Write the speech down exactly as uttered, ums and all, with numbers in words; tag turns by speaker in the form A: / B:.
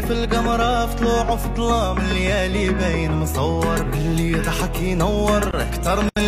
A: في القمرة في طلوع وفي ظلام الليالي باين مصور اللي ضحك ينور اكتر من